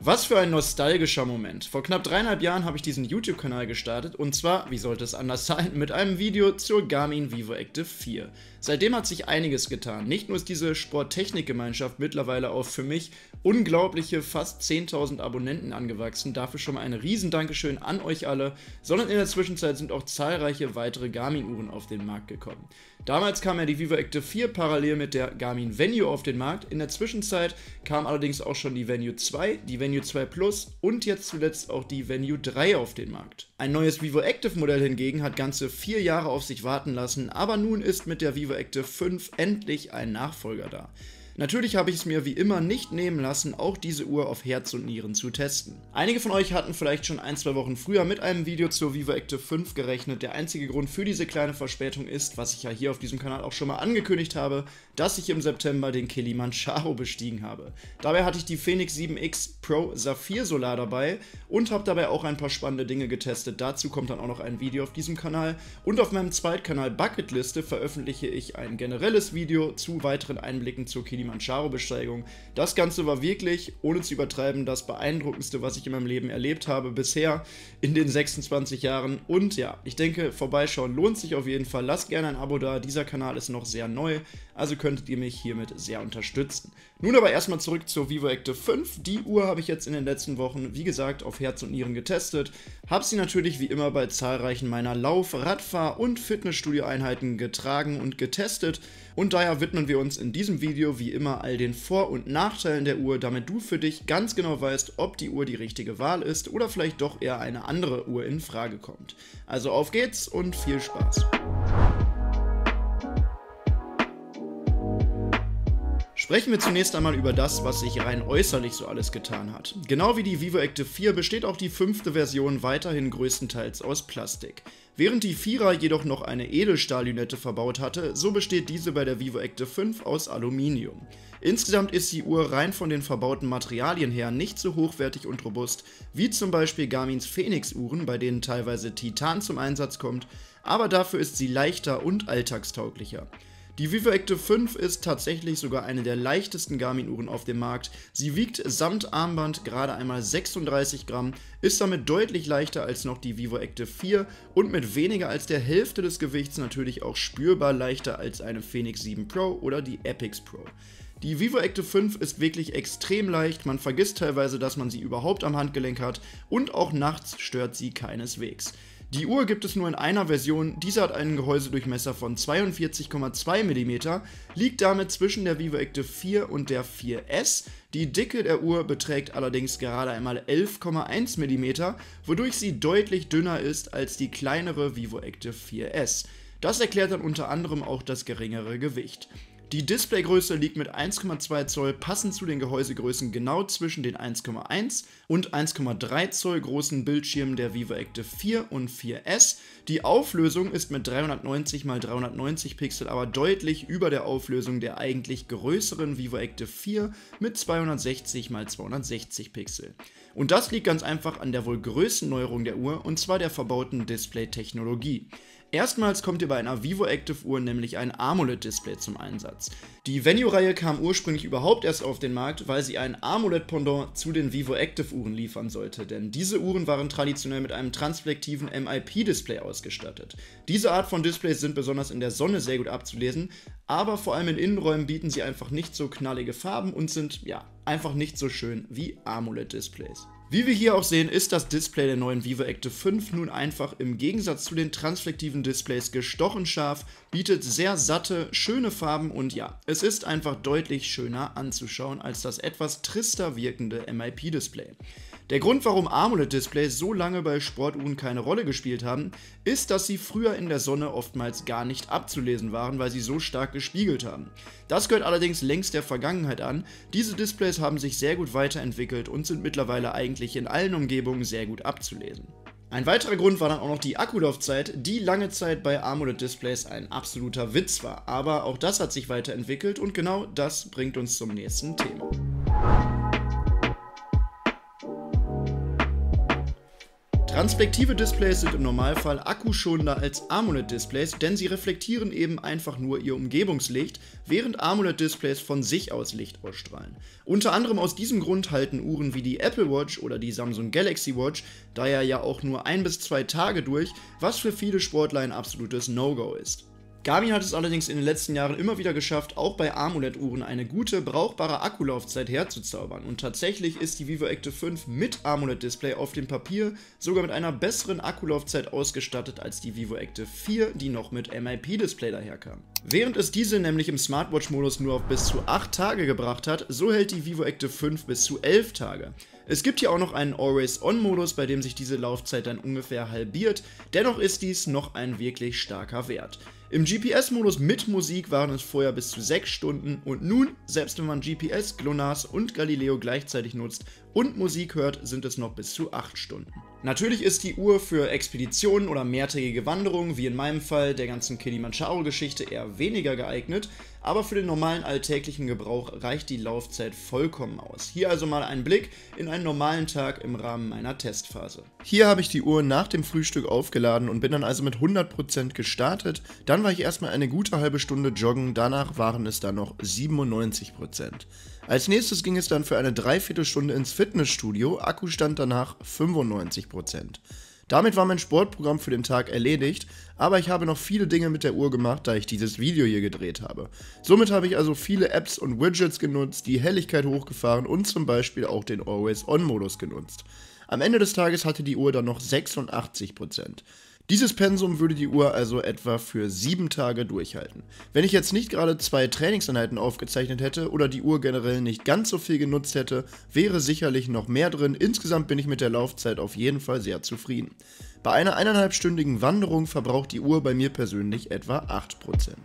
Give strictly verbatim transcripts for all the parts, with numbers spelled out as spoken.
Was für ein nostalgischer Moment. Vor knapp dreieinhalb Jahren habe ich diesen YouTube-Kanal gestartet und zwar, wie sollte es anders sein, mit einem Video zur Garmin Vivoactive vier. Seitdem hat sich einiges getan. Nicht nur ist diese Sporttechnik-Gemeinschaft mittlerweile auf für mich unglaubliche fast zehntausend Abonnenten angewachsen, dafür schon mal ein riesen Dankeschön an euch alle, sondern in der Zwischenzeit sind auch zahlreiche weitere Garmin-Uhren auf den Markt gekommen. Damals kam ja die Vivoactive vier parallel mit der Garmin Venue auf den Markt, in der Zwischenzeit kam allerdings auch schon die Venue zwei, die Venue zwei Plus und jetzt zuletzt auch die Venue drei auf den Markt. Ein neues Vivoactive Modell hingegen hat ganze vier Jahre auf sich warten lassen, aber nun ist mit der Vivoactive fünf endlich ein Nachfolger da. Natürlich habe ich es mir wie immer nicht nehmen lassen, auch diese Uhr auf Herz und Nieren zu testen. Einige von euch hatten vielleicht schon ein, zwei Wochen früher mit einem Video zur Vivoactive fünf gerechnet. Der einzige Grund für diese kleine Verspätung ist, was ich ja hier auf diesem Kanal auch schon mal angekündigt habe, dass ich im September den Kilimanjaro bestiegen habe. Dabei hatte ich die Fenix sieben X Pro Saphir Solar dabei und habe dabei auch ein paar spannende Dinge getestet. Dazu kommt dann auch noch ein Video auf diesem Kanal und auf meinem Zweitkanal Bucketliste veröffentliche ich ein generelles Video zu weiteren Einblicken zur Kilimanjaro Kilimanjaro-Besteigung. Das Ganze war wirklich, ohne zu übertreiben, das beeindruckendste, was ich in meinem Leben erlebt habe bisher in den sechsundzwanzig Jahren. Und ja, ich denke, vorbeischauen lohnt sich auf jeden Fall. Lasst gerne ein Abo da, dieser Kanal ist noch sehr neu, also könntet ihr mich hiermit sehr unterstützen. Nun aber erstmal zurück zur Vivoactive fünf. Die Uhr habe ich jetzt in den letzten Wochen, wie gesagt, auf Herz und Nieren getestet. Habe sie natürlich wie immer bei zahlreichen meiner Lauf-, Radfahr- und Fitnessstudio-Einheiten getragen und getestet. Und daher widmen wir uns in diesem Video wie immer all den Vor- und Nachteilen der Uhr, damit du für dich ganz genau weißt, ob die Uhr die richtige Wahl ist oder vielleicht doch eher eine andere Uhr in Frage kommt. Also auf geht's und viel Spaß! Sprechen wir zunächst einmal über das, was sich rein äußerlich so alles getan hat. Genau wie die Vivoactive vier besteht auch die fünfte Version weiterhin größtenteils aus Plastik. Während die Vierer jedoch noch eine Edelstahllünette verbaut hatte, so besteht diese bei der Vivoactive fünf aus Aluminium. Insgesamt ist die Uhr rein von den verbauten Materialien her nicht so hochwertig und robust wie zum Beispiel Garmins Fenix-Uhren, bei denen teilweise Titan zum Einsatz kommt, aber dafür ist sie leichter und alltagstauglicher. Die Vivoactive fünf ist tatsächlich sogar eine der leichtesten Garmin-Uhren auf dem Markt. Sie wiegt samt Armband gerade einmal sechsunddreißig Gramm, ist damit deutlich leichter als noch die Vivoactive vier und mit weniger als der Hälfte des Gewichts natürlich auch spürbar leichter als eine Fenix sieben Pro oder die Epix Pro. Die Vivoactive fünf ist wirklich extrem leicht, man vergisst teilweise, dass man sie überhaupt am Handgelenk hat und auch nachts stört sie keineswegs. Die Uhr gibt es nur in einer Version, diese hat einen Gehäusedurchmesser von zweiundvierzig Komma zwei Millimeter, liegt damit zwischen der Vivoactive vier und der vier S. Die Dicke der Uhr beträgt allerdings gerade einmal elf Komma eins Millimeter, wodurch sie deutlich dünner ist als die kleinere Vivoactive vier S. Das erklärt dann unter anderem auch das geringere Gewicht. Die Displaygröße liegt mit eins Komma zwei Zoll passend zu den Gehäusegrößen genau zwischen den eins Komma eins und eins Komma drei Zoll großen Bildschirmen der Vivoactive vier und vier S. Die Auflösung ist mit dreihundertneunzig mal dreihundertneunzig Pixel aber deutlich über der Auflösung der eigentlich größeren Vivoactive vier mit zweihundertsechzig mal zweihundertsechzig Pixel. Und das liegt ganz einfach an der wohl größten Neuerung der Uhr, und zwar der verbauten Display-Technologie. Erstmals kommt hier bei einer Vivoactive-Uhr nämlich ein AMOLED-Display zum Einsatz. Die Venue-Reihe kam ursprünglich überhaupt erst auf den Markt, weil sie ein AMOLED-Pendant zu den Vivoactive-Uhren liefern sollte, denn diese Uhren waren traditionell mit einem transflektiven M I P-Display ausgestattet. Diese Art von Displays sind besonders in der Sonne sehr gut abzulesen, aber vor allem in Innenräumen bieten sie einfach nicht so knallige Farben und sind, ja, einfach nicht so schön wie AMOLED-Displays. Wie wir hier auch sehen, ist das Display der neuen Vivoactive fünf nun einfach im Gegensatz zu den transflektiven Displays gestochen scharf, bietet sehr satte, schöne Farben und ja, es ist einfach deutlich schöner anzuschauen als das etwas trister wirkende M I P-Display. Der Grund, warum AMOLED-Displays so lange bei Sportuhren keine Rolle gespielt haben, ist, dass sie früher in der Sonne oftmals gar nicht abzulesen waren, weil sie so stark gespiegelt haben. Das gehört allerdings längst der Vergangenheit an. Diese Displays haben sich sehr gut weiterentwickelt und sind mittlerweile eigentlich in allen Umgebungen sehr gut abzulesen. Ein weiterer Grund war dann auch noch die Akkulaufzeit, die lange Zeit bei AMOLED-Displays ein absoluter Witz war. Aber auch das hat sich weiterentwickelt und genau das bringt uns zum nächsten Thema. Transplektive Displays sind im Normalfall akkuschonender als AMOLED-Displays, denn sie reflektieren eben einfach nur ihr Umgebungslicht, während AMOLED-Displays von sich aus Licht ausstrahlen. Unter anderem aus diesem Grund halten Uhren wie die Apple Watch oder die Samsung Galaxy Watch daher ja auch nur ein bis zwei Tage durch, was für viele Sportler ein absolutes No-Go ist. Garmin hat es allerdings in den letzten Jahren immer wieder geschafft, auch bei AMOLED-Uhren eine gute, brauchbare Akkulaufzeit herzuzaubern, und tatsächlich ist die vivoactive fünf mit AMOLED-Display auf dem Papier sogar mit einer besseren Akkulaufzeit ausgestattet als die vivoactive vier, die noch mit M I P-Display daherkam. Während es diese nämlich im Smartwatch-Modus nur auf bis zu acht Tage gebracht hat, so hält die vivoactive fünf bis zu elf Tage. Es gibt hier auch noch einen Always-On-Modus, bei dem sich diese Laufzeit dann ungefähr halbiert, dennoch ist dies noch ein wirklich starker Wert. Im G P S-Modus mit Musik waren es vorher bis zu sechs Stunden und nun, selbst wenn man G P S, GLONASS und Galileo gleichzeitig nutzt und Musik hört, sind es noch bis zu acht Stunden. Natürlich ist die Uhr für Expeditionen oder mehrtägige Wanderungen, wie in meinem Fall der ganzen Kilimanjaro-Geschichte, eher weniger geeignet, aber für den normalen alltäglichen Gebrauch reicht die Laufzeit vollkommen aus. Hier also mal ein Blick in einen normalen Tag im Rahmen meiner Testphase. Hier habe ich die Uhr nach dem Frühstück aufgeladen und bin dann also mit hundert Prozent gestartet. Dann war ich erstmal eine gute halbe Stunde joggen, danach waren es dann noch siebenundneunzig Prozent. Als nächstes ging es dann für eine Dreiviertelstunde ins Fitnessstudio, Akkustand danach fünfundneunzig Prozent. Damit war mein Sportprogramm für den Tag erledigt, aber ich habe noch viele Dinge mit der Uhr gemacht, da ich dieses Video hier gedreht habe. Somit habe ich also viele Apps und Widgets genutzt, die Helligkeit hochgefahren und zum Beispiel auch den Always-On-Modus genutzt. Am Ende des Tages hatte die Uhr dann noch sechsundachtzig Prozent. Dieses Pensum würde die Uhr also etwa für sieben Tage durchhalten. Wenn ich jetzt nicht gerade zwei Trainingseinheiten aufgezeichnet hätte oder die Uhr generell nicht ganz so viel genutzt hätte, wäre sicherlich noch mehr drin. Insgesamt bin ich mit der Laufzeit auf jeden Fall sehr zufrieden. Bei einer eineinhalbstündigen Wanderung verbraucht die Uhr bei mir persönlich etwa acht Prozent.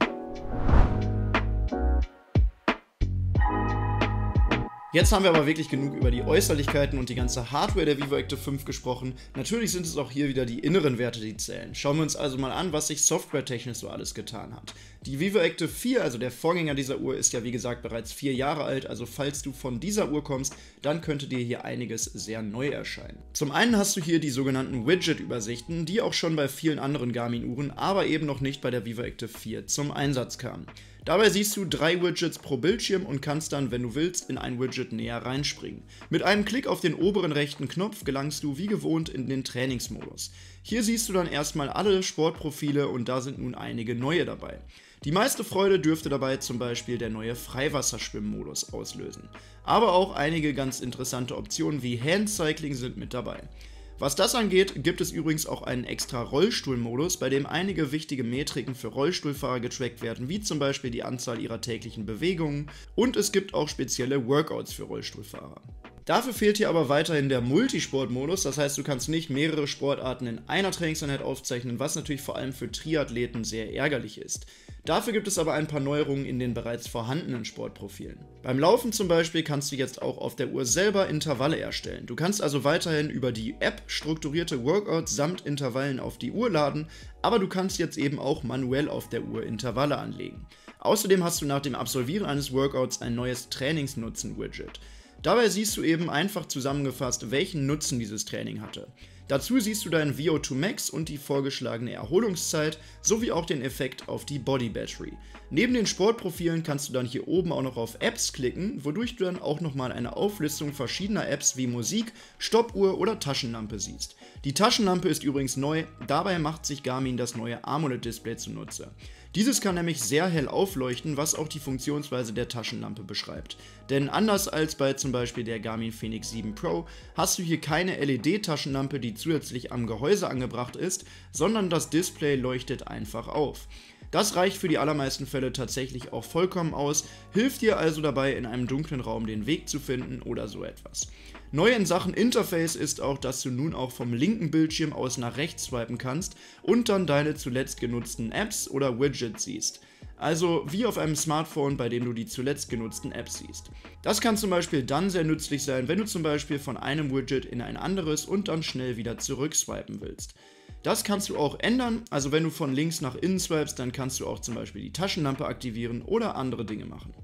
Jetzt haben wir aber wirklich genug über die Äußerlichkeiten und die ganze Hardware der vivoactive fünf gesprochen. Natürlich sind es auch hier wieder die inneren Werte, die zählen. Schauen wir uns also mal an, was sich softwaretechnisch so alles getan hat. Die vivoactive vier, also der Vorgänger dieser Uhr, ist ja wie gesagt bereits vier Jahre alt, also falls du von dieser Uhr kommst, dann könnte dir hier einiges sehr neu erscheinen. Zum einen hast du hier die sogenannten Widget-Übersichten, die auch schon bei vielen anderen Garmin-Uhren, aber eben noch nicht bei der vivoactive vier zum Einsatz kamen. Dabei siehst du drei Widgets pro Bildschirm und kannst dann, wenn du willst, in ein Widget näher reinspringen. Mit einem Klick auf den oberen rechten Knopf gelangst du wie gewohnt in den Trainingsmodus. Hier siehst du dann erstmal alle Sportprofile und da sind nun einige neue dabei. Die meiste Freude dürfte dabei zum Beispiel der neue Freiwasserschwimmmodus auslösen. Aber auch einige ganz interessante Optionen wie Handcycling sind mit dabei. Was das angeht, gibt es übrigens auch einen extra Rollstuhlmodus, bei dem einige wichtige Metriken für Rollstuhlfahrer getrackt werden, wie zum Beispiel die Anzahl ihrer täglichen Bewegungen, und es gibt auch spezielle Workouts für Rollstuhlfahrer. Dafür fehlt hier aber weiterhin der Multisport-Modus, das heißt, du kannst nicht mehrere Sportarten in einer Trainingseinheit aufzeichnen, was natürlich vor allem für Triathleten sehr ärgerlich ist. Dafür gibt es aber ein paar Neuerungen in den bereits vorhandenen Sportprofilen. Beim Laufen zum Beispiel kannst du jetzt auch auf der Uhr selber Intervalle erstellen. Du kannst also weiterhin über die App strukturierte Workouts samt Intervallen auf die Uhr laden, aber du kannst jetzt eben auch manuell auf der Uhr Intervalle anlegen. Außerdem hast du nach dem Absolvieren eines Workouts ein neues Trainingsnutzen-Widget. Dabei siehst du eben einfach zusammengefasst, welchen Nutzen dieses Training hatte. Dazu siehst du deinen V O zwei Max und die vorgeschlagene Erholungszeit, sowie auch den Effekt auf die Body Battery. Neben den Sportprofilen kannst du dann hier oben auch noch auf Apps klicken, wodurch du dann auch nochmal eine Auflistung verschiedener Apps wie Musik, Stoppuhr oder Taschenlampe siehst. Die Taschenlampe ist übrigens neu, dabei macht sich Garmin das neue AMOLED-Display zunutze. Dieses kann nämlich sehr hell aufleuchten, was auch die Funktionsweise der Taschenlampe beschreibt. Denn anders als bei zum Beispiel der Garmin Fenix sieben Pro hast du hier keine L E D-Taschenlampe, die zusätzlich am Gehäuse angebracht ist, sondern das Display leuchtet einfach auf. Das reicht für die allermeisten Fälle tatsächlich auch vollkommen aus, hilft dir also dabei, in einem dunklen Raum den Weg zu finden oder so etwas. Neu in Sachen Interface ist auch, dass du nun auch vom linken Bildschirm aus nach rechts swipen kannst und dann deine zuletzt genutzten Apps oder Widgets siehst. Also wie auf einem Smartphone, bei dem du die zuletzt genutzten Apps siehst. Das kann zum Beispiel dann sehr nützlich sein, wenn du zum Beispiel von einem Widget in ein anderes und dann schnell wieder zurück swipen willst. Das kannst du auch ändern, also wenn du von links nach innen swipest, dann kannst du auch zum Beispiel die Taschenlampe aktivieren oder andere Dinge machen.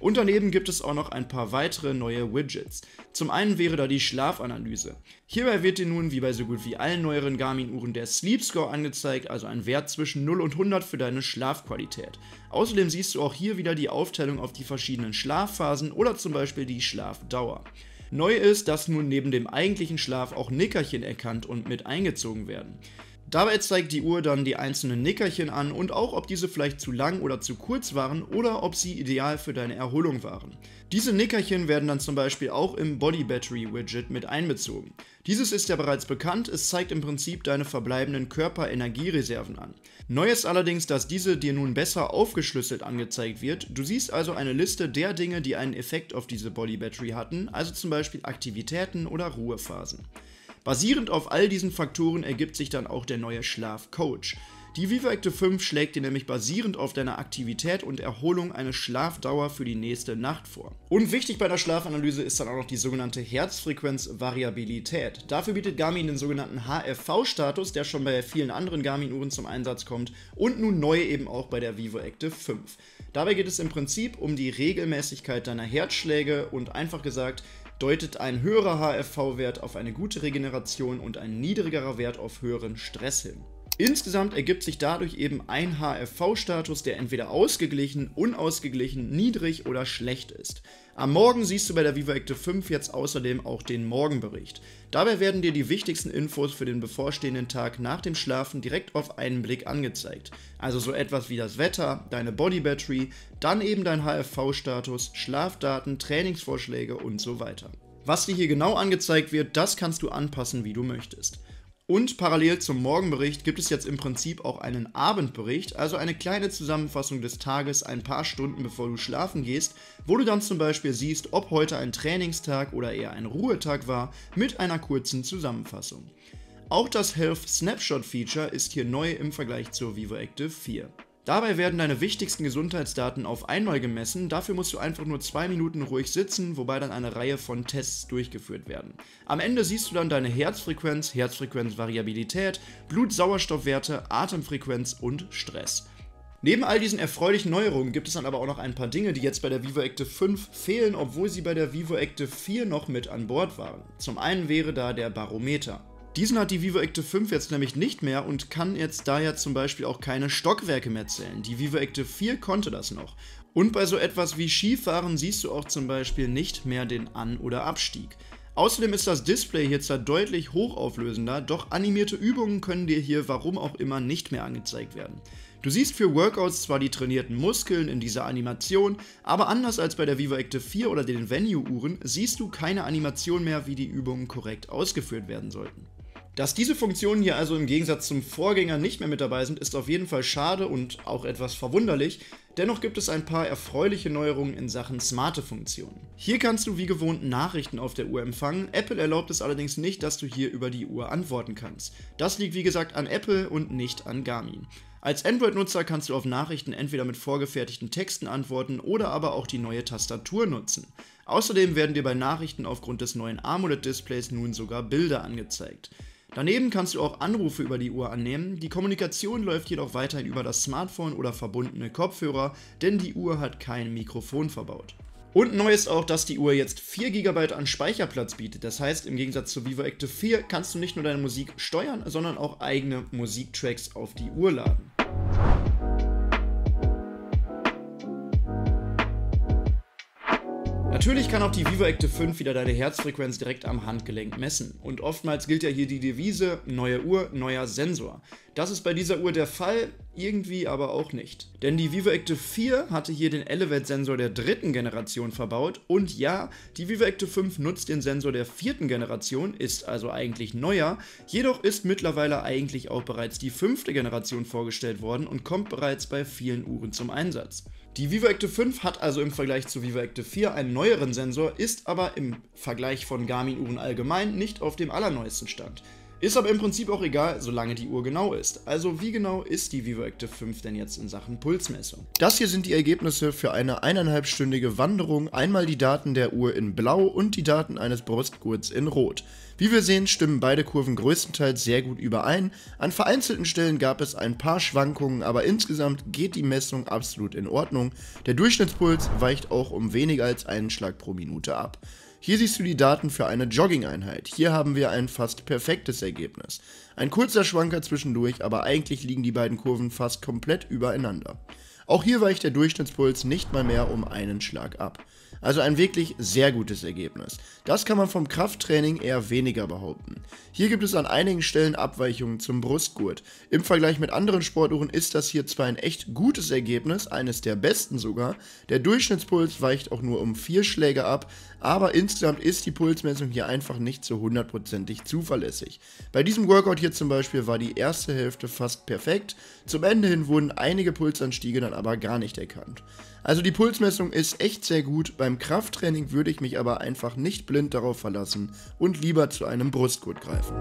Und daneben gibt es auch noch ein paar weitere neue Widgets. Zum einen wäre da die Schlafanalyse. Hierbei wird dir nun, wie bei so gut wie allen neueren Garmin-Uhren, der Sleep Score angezeigt, also ein Wert zwischen null und hundert für deine Schlafqualität. Außerdem siehst du auch hier wieder die Aufteilung auf die verschiedenen Schlafphasen oder zum Beispiel die Schlafdauer. Neu ist, dass nun neben dem eigentlichen Schlaf auch Nickerchen erkannt und mit eingezogen werden. Dabei zeigt die Uhr dann die einzelnen Nickerchen an und auch, ob diese vielleicht zu lang oder zu kurz waren oder ob sie ideal für deine Erholung waren. Diese Nickerchen werden dann zum Beispiel auch im Body Battery Widget mit einbezogen. Dieses ist ja bereits bekannt, es zeigt im Prinzip deine verbleibenden Körperenergiereserven an. Neu ist allerdings, dass diese dir nun besser aufgeschlüsselt angezeigt wird. Du siehst also eine Liste der Dinge, die einen Effekt auf diese Body Battery hatten, also zum Beispiel Aktivitäten oder Ruhephasen. Basierend auf all diesen Faktoren ergibt sich dann auch der neue Schlafcoach. Die vivoactive fünf schlägt dir nämlich basierend auf deiner Aktivität und Erholung eine Schlafdauer für die nächste Nacht vor. Und wichtig bei der Schlafanalyse ist dann auch noch die sogenannte Herzfrequenzvariabilität. Dafür bietet Garmin den sogenannten H F V-Status, der schon bei vielen anderen Garmin-Uhren zum Einsatz kommt und nun neu eben auch bei der vivoactive fünf. Dabei geht es im Prinzip um die Regelmäßigkeit deiner Herzschläge und einfach gesagt, deutet ein höherer H F V-Wert auf eine gute Regeneration und ein niedrigerer Wert auf höheren Stress hin. Insgesamt ergibt sich dadurch eben ein H F V-Status, der entweder ausgeglichen, unausgeglichen, niedrig oder schlecht ist. Am Morgen siehst du bei der vivoactive fünf jetzt außerdem auch den Morgenbericht. Dabei werden dir die wichtigsten Infos für den bevorstehenden Tag nach dem Schlafen direkt auf einen Blick angezeigt. Also so etwas wie das Wetter, deine Body Battery, dann eben dein H F V-Status, Schlafdaten, Trainingsvorschläge und so weiter. Was dir hier genau angezeigt wird, das kannst du anpassen, wie du möchtest. Und parallel zum Morgenbericht gibt es jetzt im Prinzip auch einen Abendbericht, also eine kleine Zusammenfassung des Tages ein paar Stunden bevor du schlafen gehst, wo du dann zum Beispiel siehst, ob heute ein Trainingstag oder eher ein Ruhetag war, mit einer kurzen Zusammenfassung. Auch das Health Snapshot Feature ist hier neu im Vergleich zur vivoactive vier. Dabei werden deine wichtigsten Gesundheitsdaten auf einmal gemessen, dafür musst du einfach nur zwei Minuten ruhig sitzen, wobei dann eine Reihe von Tests durchgeführt werden. Am Ende siehst du dann deine Herzfrequenz, Herzfrequenzvariabilität, Blutsauerstoffwerte, Atemfrequenz und Stress. Neben all diesen erfreulichen Neuerungen gibt es dann aber auch noch ein paar Dinge, die jetzt bei der vivoactive fünf fehlen, obwohl sie bei der vivoactive vier noch mit an Bord waren. Zum einen wäre da der Barometer. Diesen hat die vivoactive fünf jetzt nämlich nicht mehr und kann jetzt daher zum Beispiel auch keine Stockwerke mehr zählen. Die vivoactive vier konnte das noch. Und bei so etwas wie Skifahren siehst du auch zum Beispiel nicht mehr den An- oder Abstieg. Außerdem ist das Display hier zwar deutlich hochauflösender, doch animierte Übungen können dir hier warum auch immer nicht mehr angezeigt werden. Du siehst für Workouts zwar die trainierten Muskeln in dieser Animation, aber anders als bei der vivoactive vier oder den Venue-Uhren siehst du keine Animation mehr, wie die Übungen korrekt ausgeführt werden sollten. Dass diese Funktionen hier also im Gegensatz zum Vorgänger nicht mehr mit dabei sind, ist auf jeden Fall schade und auch etwas verwunderlich. Dennoch gibt es ein paar erfreuliche Neuerungen in Sachen smarte Funktionen. Hier kannst du wie gewohnt Nachrichten auf der Uhr empfangen, Apple erlaubt es allerdings nicht, dass du hier über die Uhr antworten kannst. Das liegt wie gesagt an Apple und nicht an Garmin. Als Android-Nutzer kannst du auf Nachrichten entweder mit vorgefertigten Texten antworten oder aber auch die neue Tastatur nutzen. Außerdem werden dir bei Nachrichten aufgrund des neuen AMOLED-Displays nun sogar Bilder angezeigt. Daneben kannst du auch Anrufe über die Uhr annehmen, die Kommunikation läuft jedoch weiterhin über das Smartphone oder verbundene Kopfhörer, denn die Uhr hat kein Mikrofon verbaut. Und neu ist auch, dass die Uhr jetzt vier Gigabyte an Speicherplatz bietet, das heißt im Gegensatz zur vivoactive vier kannst du nicht nur deine Musik steuern, sondern auch eigene Musiktracks auf die Uhr laden. Natürlich kann auch die vivoactive fünf wieder deine Herzfrequenz direkt am Handgelenk messen. Und oftmals gilt ja hier die Devise, neue Uhr, neuer Sensor. Das ist bei dieser Uhr der Fall, irgendwie aber auch nicht. Denn die vivoactive vier hatte hier den Elevate-Sensor der dritten Generation verbaut und ja, die vivoactive fünf nutzt den Sensor der vierten Generation, ist also eigentlich neuer, jedoch ist mittlerweile eigentlich auch bereits die fünfte Generation vorgestellt worden und kommt bereits bei vielen Uhren zum Einsatz. Die vivoactive fünf hat also im Vergleich zur vivoactive vier einen neueren Sensor, ist aber im Vergleich von Garmin-Uhren allgemein nicht auf dem allerneuesten Stand. Ist aber im Prinzip auch egal, solange die Uhr genau ist. Also wie genau ist die vivoactive fünf denn jetzt in Sachen Pulsmessung? Das hier sind die Ergebnisse für eine eineinhalbstündige Wanderung. Einmal die Daten der Uhr in Blau und die Daten eines Brustgurts in Rot. Wie wir sehen, stimmen beide Kurven größtenteils sehr gut überein. An vereinzelten Stellen gab es ein paar Schwankungen, aber insgesamt geht die Messung absolut in Ordnung. Der Durchschnittspuls weicht auch um weniger als einen Schlag pro Minute ab. Hier siehst du die Daten für eine Jogging-Einheit. Hier haben wir ein fast perfektes Ergebnis. Ein kurzer Schwanker zwischendurch, aber eigentlich liegen die beiden Kurven fast komplett übereinander. Auch hier weicht der Durchschnittspuls nicht mal mehr um einen Schlag ab. Also ein wirklich sehr gutes Ergebnis. Das kann man vom Krafttraining eher weniger behaupten. Hier gibt es an einigen Stellen Abweichungen zum Brustgurt. Im Vergleich mit anderen Sportuhren ist das hier zwar ein echt gutes Ergebnis, eines der besten sogar. Der Durchschnittspuls weicht auch nur um vier Schläge ab, aber insgesamt ist die Pulsmessung hier einfach nicht so hundertprozentig zuverlässig. Bei diesem Workout hier zum Beispiel war die erste Hälfte fast perfekt, zum Ende hin wurden einige Pulsanstiege dann aber gar nicht erkannt. Also die Pulsmessung ist echt sehr gut, beim Krafttraining würde ich mich aber einfach nicht blind darauf verlassen und lieber zu einem Brustgurt greifen.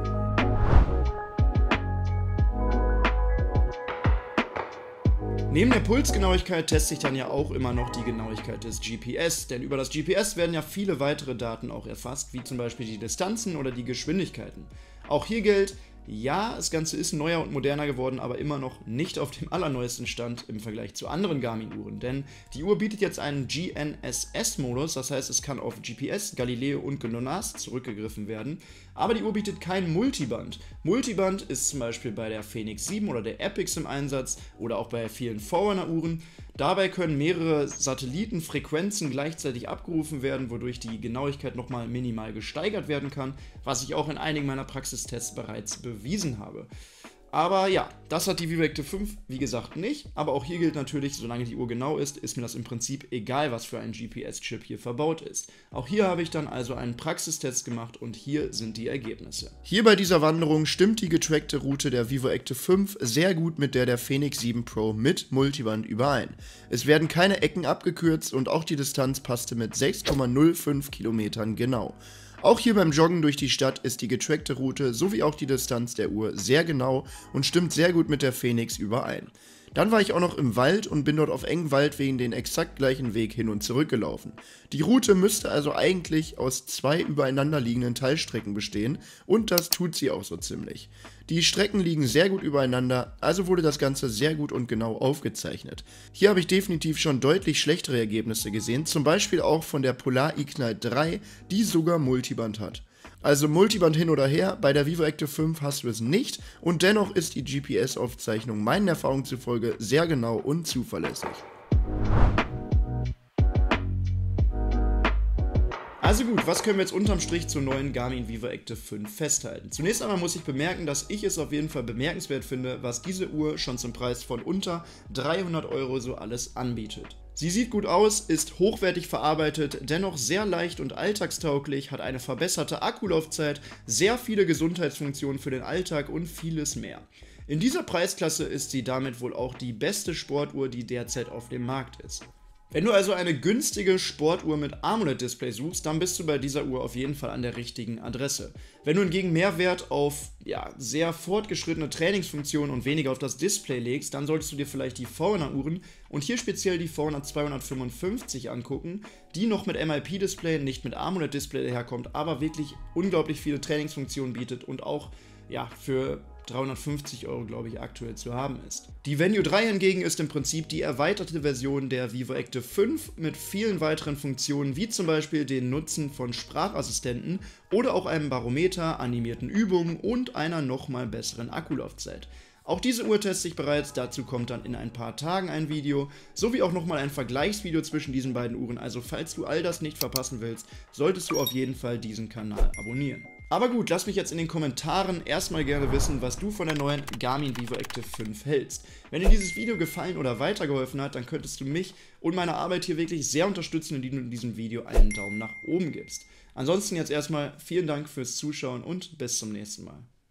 Neben der Pulsgenauigkeit teste ich dann ja auch immer noch die Genauigkeit des G P S, denn über das G P S werden ja viele weitere Daten auch erfasst, wie zum Beispiel die Distanzen oder die Geschwindigkeiten. Auch hier gilt, ja, das Ganze ist neuer und moderner geworden, aber immer noch nicht auf dem allerneuesten Stand im Vergleich zu anderen Garmin-Uhren, denn die Uhr bietet jetzt einen G N S S-Modus, das heißt, es kann auf G P S, Galileo und GLONASS zurückgegriffen werden, aber die Uhr bietet kein Multiband. Multiband ist zum Beispiel bei der Fenix sieben oder der Epix im Einsatz oder auch bei vielen Forerunner-Uhren. Dabei können mehrere Satellitenfrequenzen gleichzeitig abgerufen werden, wodurch die Genauigkeit nochmal minimal gesteigert werden kann, was ich auch in einigen meiner Praxistests bereits bewiesen habe. Aber ja, das hat die vivoactive fünf, wie gesagt, nicht. Aber auch hier gilt natürlich, solange die Uhr genau ist, ist mir das im Prinzip egal, was für ein G P S-Chip hier verbaut ist. Auch hier habe ich dann also einen Praxistest gemacht und hier sind die Ergebnisse. Hier bei dieser Wanderung stimmt die getrackte Route der vivoactive fünf sehr gut mit der der Fenix sieben Pro mit Multiband überein. Es werden keine Ecken abgekürzt und auch die Distanz passte mit sechs Komma null fünf Kilometern genau. Auch hier beim Joggen durch die Stadt ist die getrackte Route sowie auch die Distanz der Uhr sehr genau und stimmt sehr gut mit der Fenix überein. Dann war ich auch noch im Wald und bin dort auf engen Waldwegen den exakt gleichen Weg hin und zurück gelaufen. Die Route müsste also eigentlich aus zwei übereinander liegenden Teilstrecken bestehen und das tut sie auch so ziemlich. Die Strecken liegen sehr gut übereinander, also wurde das Ganze sehr gut und genau aufgezeichnet. Hier habe ich definitiv schon deutlich schlechtere Ergebnisse gesehen, zum Beispiel auch von der Polar Ignite drei, die sogar Multiband hat. Also Multiband hin oder her, bei der vivoactive fünf hast du es nicht und dennoch ist die G P S-Aufzeichnung meinen Erfahrungen zufolge sehr genau und zuverlässig. Also gut, was können wir jetzt unterm Strich zur neuen Garmin vivoactive fünf festhalten? Zunächst einmal muss ich bemerken, dass ich es auf jeden Fall bemerkenswert finde, was diese Uhr schon zum Preis von unter dreihundert Euro so alles anbietet. Sie sieht gut aus, ist hochwertig verarbeitet, dennoch sehr leicht und alltagstauglich, hat eine verbesserte Akkulaufzeit, sehr viele Gesundheitsfunktionen für den Alltag und vieles mehr. In dieser Preisklasse ist sie damit wohl auch die beste Sportuhr, die derzeit auf dem Markt ist. Wenn du also eine günstige Sportuhr mit AMOLED-Display suchst, dann bist du bei dieser Uhr auf jeden Fall an der richtigen Adresse. Wenn du hingegen mehr Wert auf ja, sehr fortgeschrittene Trainingsfunktionen und weniger auf das Display legst, dann solltest du dir vielleicht die Forerunner-Uhren und hier speziell die Forerunner zweihundertfünfundfünfzig angucken, die noch mit M I P-Display, nicht mit AMOLED-Display daherkommt, aber wirklich unglaublich viele Trainingsfunktionen bietet und auch ja, für dreihundertfünfzig Euro, glaube ich, aktuell zu haben ist. Die Venue drei hingegen ist im Prinzip die erweiterte Version der vivoactive fünf mit vielen weiteren Funktionen, wie zum Beispiel den Nutzen von Sprachassistenten oder auch einem Barometer, animierten Übungen und einer nochmal besseren Akkulaufzeit. Auch diese Uhr teste ich bereits, dazu kommt dann in ein paar Tagen ein Video, sowie auch nochmal ein Vergleichsvideo zwischen diesen beiden Uhren, also falls du all das nicht verpassen willst, solltest du auf jeden Fall diesen Kanal abonnieren. Aber gut, lass mich jetzt in den Kommentaren erstmal gerne wissen, was du von der neuen Garmin vivoactive fünf hältst. Wenn dir dieses Video gefallen oder weitergeholfen hat, dann könntest du mich und meine Arbeit hier wirklich sehr unterstützen, indem du diesem Video einen Daumen nach oben gibst. Ansonsten jetzt erstmal vielen Dank fürs Zuschauen und bis zum nächsten Mal.